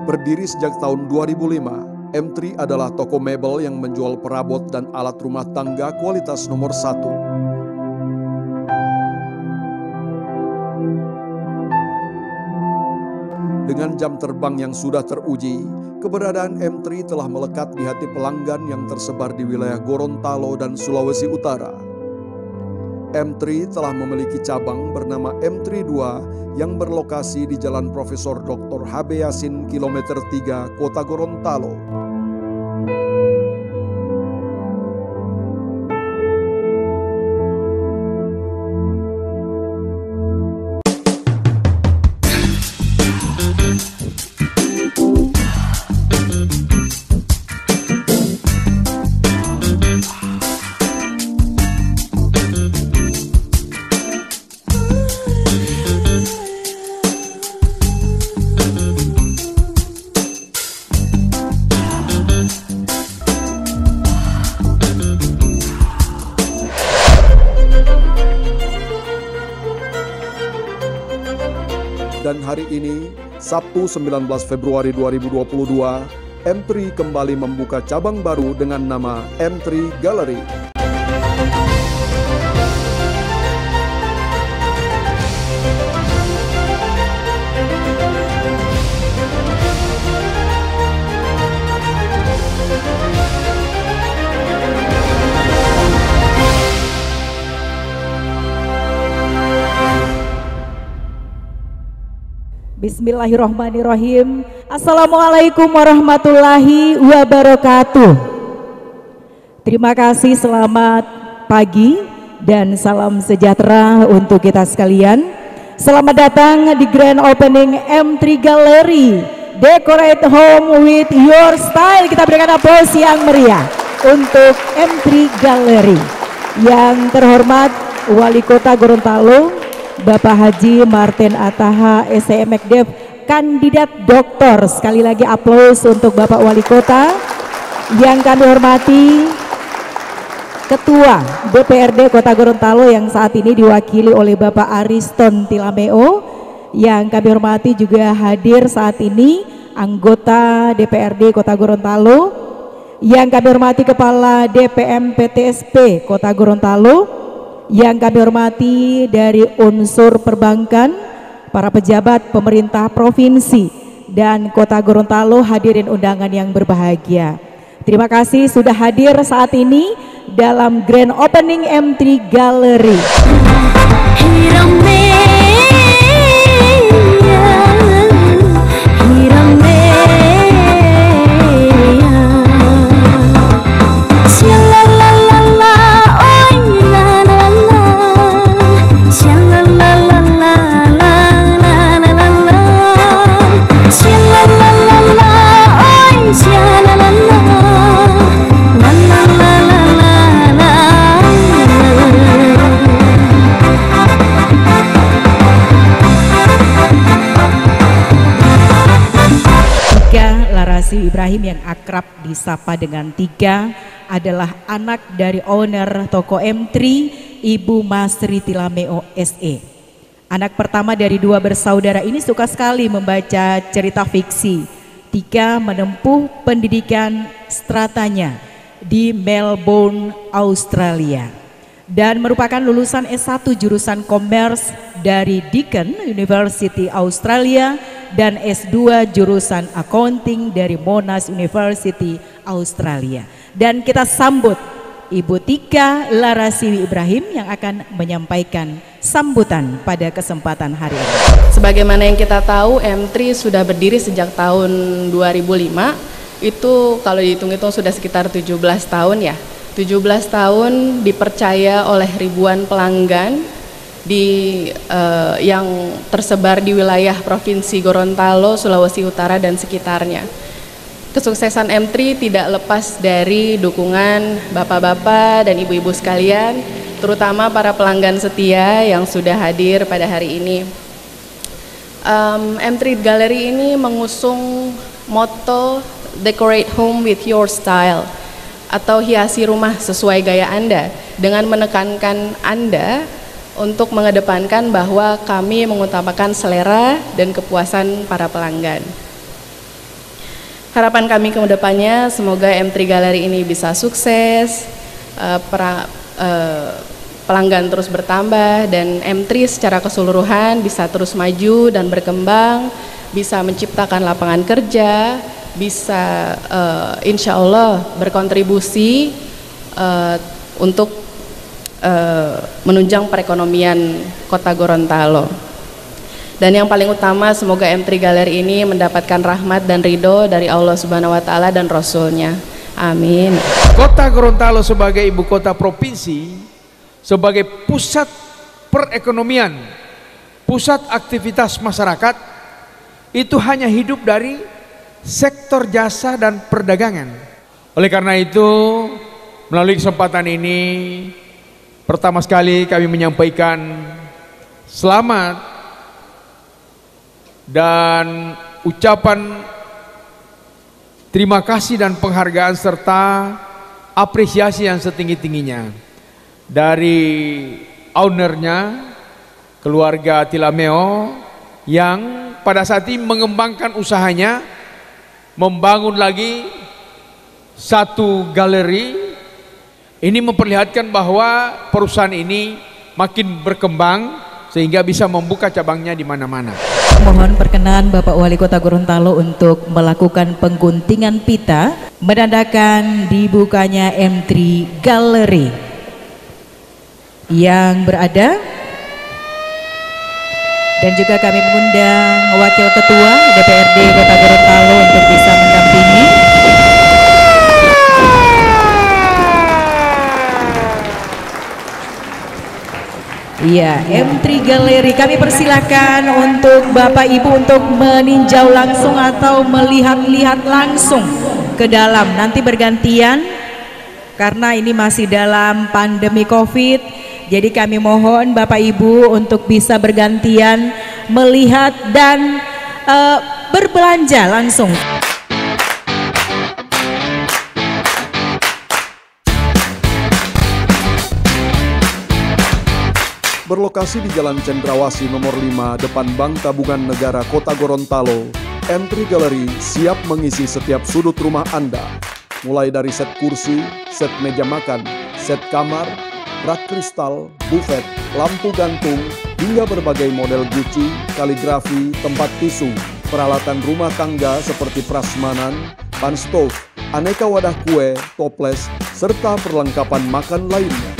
Berdiri sejak tahun 2005, M3 adalah toko mebel yang menjual perabot dan alat rumah tangga kualitas nomor 1. Dengan jam terbang yang sudah teruji, keberadaan M3 telah melekat di hati pelanggan yang tersebar di wilayah Gorontalo dan Sulawesi Utara. M3 telah memiliki cabang bernama M3 2 yang berlokasi di Jalan Profesor Dr. H.B. Yasin kilometer 3 Kota Gorontalo. Dan hari ini, Sabtu 19 Februari 2022, M3 kembali membuka cabang baru dengan nama M3 Gallery. Bismillahirrahmanirrahim. Assalamualaikum warahmatullahi wabarakatuh. Terima kasih, selamat pagi dan salam sejahtera untuk kita sekalian. Selamat datang di Grand Opening M3 Gallery. Decorate home with your style. Kita berikan aplaus yang meriah untuk M3 Gallery. Yang terhormat Wali Kota Gorontalo Bapak Haji Martin Ataha SCMekDev, kandidat doktor. Sekali lagi aplaus untuk Bapak Wali Kota. Yang kami hormati Ketua DPRD Kota Gorontalo yang saat ini diwakili oleh Bapak Ariston Tilameo. Yang kami hormati juga hadir saat ini anggota DPRD Kota Gorontalo. Yang kami hormati Kepala DPM PTSP Kota Gorontalo. Yang kami hormati dari unsur perbankan, para pejabat pemerintah provinsi dan Kota Gorontalo, hadirin undangan yang berbahagia. Terima kasih sudah hadir saat ini dalam Grand Opening M3 Gallery. Ibrahim yang akrab disapa dengan Tiga adalah anak dari owner toko M3, Ibu Masri Tilameo SE. Anak pertama dari dua bersaudara ini suka sekali membaca cerita fiksi. Tiga menempuh pendidikan stratanya di Melbourne, Australia, dan merupakan lulusan S1 jurusan Commerce dari Deakin University Australia dan S2 jurusan Accounting dari Monash University Australia. Dan kita sambut Ibu Tika Larasiwi Ibrahim yang akan menyampaikan sambutan pada kesempatan hari ini. Sebagaimana yang kita tahu, M3 sudah berdiri sejak tahun 2005. Itu kalau dihitung-hitung sudah sekitar 17 tahun ya. 17 tahun dipercaya oleh ribuan pelanggan yang tersebar di wilayah Provinsi Gorontalo, Sulawesi Utara dan sekitarnya. Kesuksesan M3 tidak lepas dari dukungan bapak-bapak dan ibu-ibu sekalian, terutama para pelanggan setia yang sudah hadir pada hari ini. M3 Gallery ini mengusung moto Decorate Home with Your Style, atau hiasi rumah sesuai gaya Anda, dengan menekankan Anda untuk mengedepankan bahwa kami mengutamakan selera dan kepuasan para pelanggan. Harapan kami ke depannya semoga M3 Gallery ini bisa sukses, pelanggan terus bertambah, dan M3 secara keseluruhan bisa terus maju dan berkembang, bisa menciptakan lapangan kerja, bisa insya Allah berkontribusi untuk menunjang perekonomian Kota Gorontalo. Dan yang paling utama semoga M3 Gallery ini mendapatkan rahmat dan ridho dari Allah Subhanahu wa Ta'ala dan Rasulnya. Amin. Kota Gorontalo sebagai ibu kota provinsi, sebagai pusat perekonomian, pusat aktivitas masyarakat, itu hanya hidup dari sektor jasa dan perdagangan. Oleh karena itu, melalui kesempatan ini, pertama sekali kami menyampaikan selamat dan ucapan terima kasih dan penghargaan serta apresiasi yang setinggi-tingginya dari ownernya, keluarga Tilameo, yang pada saat ini mengembangkan usahanya, membangun lagi satu galeri. Ini memperlihatkan bahwa perusahaan ini makin berkembang sehingga bisa membuka cabangnya di mana-mana. Mohon perkenan Bapak Wali Kota Gorontalo untuk melakukan pengguntingan pita menandakan dibukanya M3 Gallery yang berada, dan juga kami mengundang Wakil Ketua DPRD Kota Gorontalo untuk bisa mendampingi. Iya, M3 Gallery, kami persilahkan untuk Bapak Ibu untuk meninjau langsung atau melihat-lihat langsung ke dalam. Nanti bergantian karena ini masih dalam pandemi COVID. Jadi kami mohon Bapak Ibu untuk bisa bergantian melihat dan berbelanja langsung. Berlokasi di Jalan Cendrawasih nomor 5 depan Bank Tabungan Negara Kota Gorontalo, M3 Gallery siap mengisi setiap sudut rumah Anda. Mulai dari set kursi, set meja makan, set kamar, rak kristal, buffet, lampu gantung, hingga berbagai model guci, kaligrafi, tempat tisu, peralatan rumah tangga seperti prasmanan, pan stove, aneka wadah kue, toples, serta perlengkapan makan lainnya.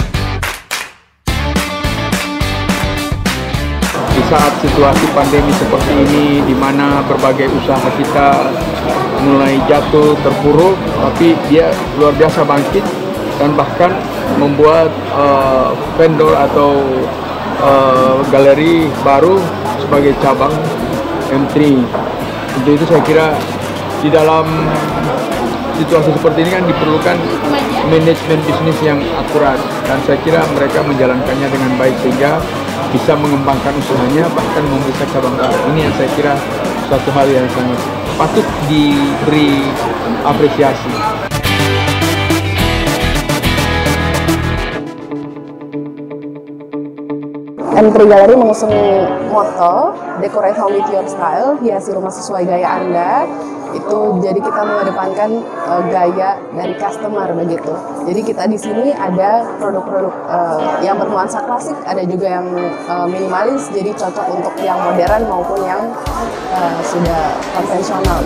Di saat situasi pandemi seperti ini, di mana berbagai usaha kita mulai jatuh, terpuruk, tapi dia luar biasa bangkit dan bahkan membuat vendor atau galeri baru sebagai cabang M3. Untuk itu saya kira di dalam situasi seperti ini kan diperlukan manajemen bisnis yang akurat, dan saya kira mereka menjalankannya dengan baik sehingga bisa mengembangkan usahanya, bahkan membuka cabang baru. Ini yang saya kira suatu hal yang sangat patut diberi apresiasi. M3 Gallery mengusung moto Decorate Home with Your Style, hiasi rumah sesuai gaya Anda. Itu jadi kita mengedepankan gaya dari customer begitu. Jadi kita di sini ada produk-produk yang bernuansa klasik, ada juga yang minimalis, jadi cocok untuk yang modern maupun yang sudah konvensional.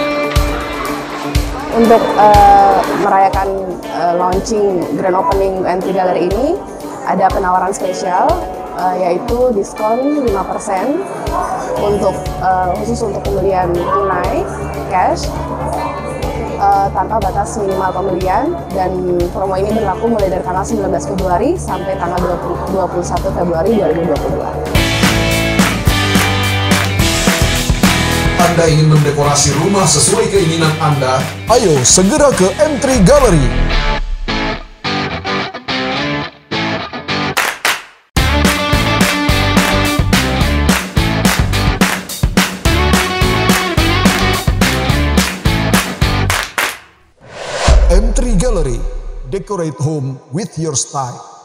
Untuk merayakan launching grand opening M3 Gallery ini ada penawaran spesial, yaitu diskon 5% untuk khusus untuk pembelian tunai cash tanpa batas minimal pembelian, dan promo ini berlaku mulai dari tanggal 19 Februari sampai tanggal 21 Februari 2022. Anda ingin mendekorasi rumah sesuai keinginan Anda? Ayo segera ke M3 Gallery. M3 Gallery, decorate home with your style.